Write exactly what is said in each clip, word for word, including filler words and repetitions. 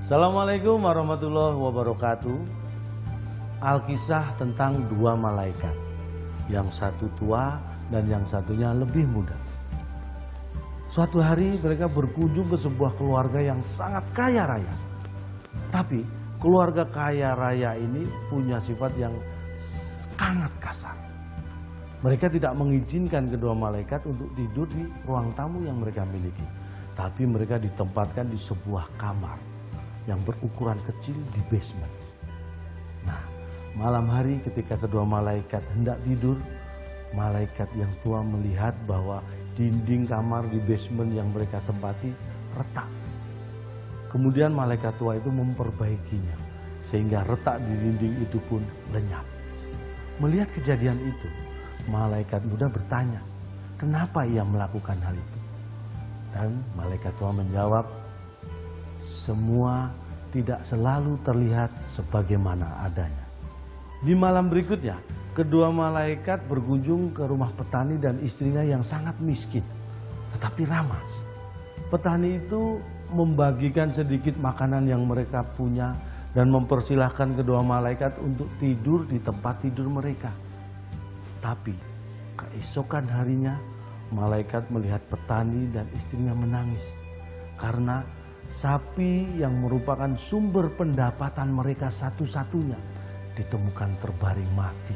Assalamualaikum warahmatullahi wabarakatuh. Alkisah tentang dua malaikat, yang satu tua dan yang satunya lebih muda. Suatu hari mereka berkunjung ke sebuah keluarga yang sangat kaya raya. Tapi keluarga kaya raya ini punya sifat yang sangat kasar. Mereka tidak mengizinkan kedua malaikat untuk tidur di ruang tamu yang mereka miliki. Tapi mereka ditempatkan di sebuah kamar yang berukuran kecil di basement. Nah, malam hari ketika kedua malaikat hendak tidur, malaikat yang tua melihat bahwa dinding kamar di basement yang mereka tempati retak. Kemudian malaikat tua itu memperbaikinya, sehingga retak di dinding itu pun lenyap. Melihat kejadian itu, malaikat muda bertanya, kenapa ia melakukan hal itu? Dan malaikat tua menjawab, semua tidak selalu terlihat sebagaimana adanya. Di malam berikutnya, kedua malaikat berkunjung ke rumah petani dan istrinya yang sangat miskin, tetapi ramah. Petani itu membagikan sedikit makanan yang mereka punya dan mempersilahkan kedua malaikat untuk tidur di tempat tidur mereka. Tapi keesokan harinya, malaikat melihat petani dan istrinya menangis karena sapi yang merupakan sumber pendapatan mereka satu-satunya ditemukan terbaring mati.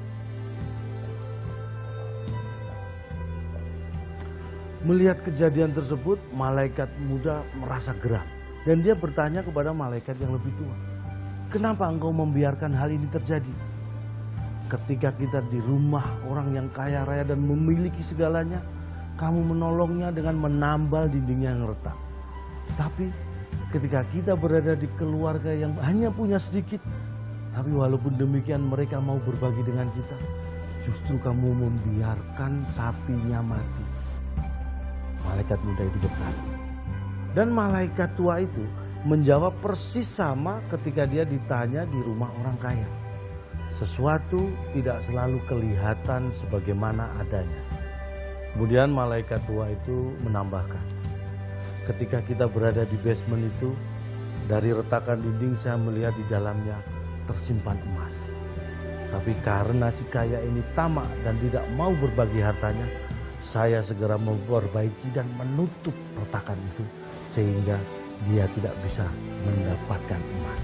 Melihat kejadian tersebut, malaikat muda merasa geram dan dia bertanya kepada malaikat yang lebih tua, kenapa engkau membiarkan hal ini terjadi? Ketika kita di rumah orang yang kaya raya dan memiliki segalanya, kamu menolongnya dengan menambal dindingnya yang retak. Tapi ketika kita berada di keluarga yang hanya punya sedikit, tapi walaupun demikian mereka mau berbagi dengan kita, justru kamu membiarkan sapinya mati. Malaikat muda itu berkata. Dan malaikat tua itu menjawab persis sama ketika dia ditanya di rumah orang kaya. Sesuatu tidak selalu kelihatan sebagaimana adanya. Kemudian malaikat tua itu menambahkan, ketika kita berada di basement itu, dari retakan dinding saya melihat di dalamnya tersimpan emas. Tapi karena si kaya ini tamak dan tidak mau berbagi hartanya, saya segera memperbaiki dan menutup retakan itu sehingga dia tidak bisa mendapatkan emas.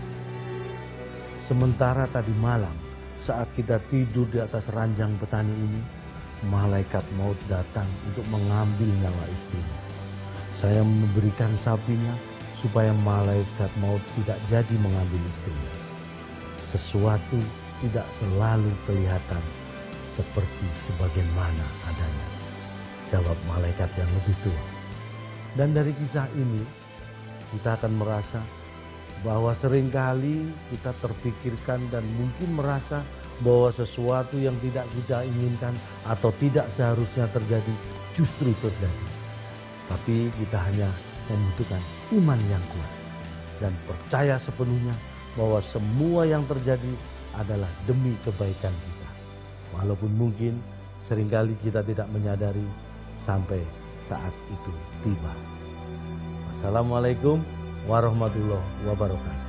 Sementara tadi malam saat kita tidur di atas ranjang petani ini, malaikat maut datang untuk mengambil nyawa istrinya. Saya memberikan sapinya supaya malaikat maut tidak jadi mengambil istrinya. Sesuatu tidak selalu kelihatan seperti sebagaimana adanya, jawab malaikat yang lebih tua. Dan dari kisah ini kita akan merasa bahwa seringkali kita terpikirkan dan mungkin merasa bahwa sesuatu yang tidak kita inginkan atau tidak seharusnya terjadi justru terjadi. Tapi kita hanya membutuhkan iman yang kuat dan percaya sepenuhnya bahwa semua yang terjadi adalah demi kebaikan kita. Walaupun mungkin seringkali kita tidak menyadari sampai saat itu tiba. Assalamualaikum warahmatullahi wabarakatuh.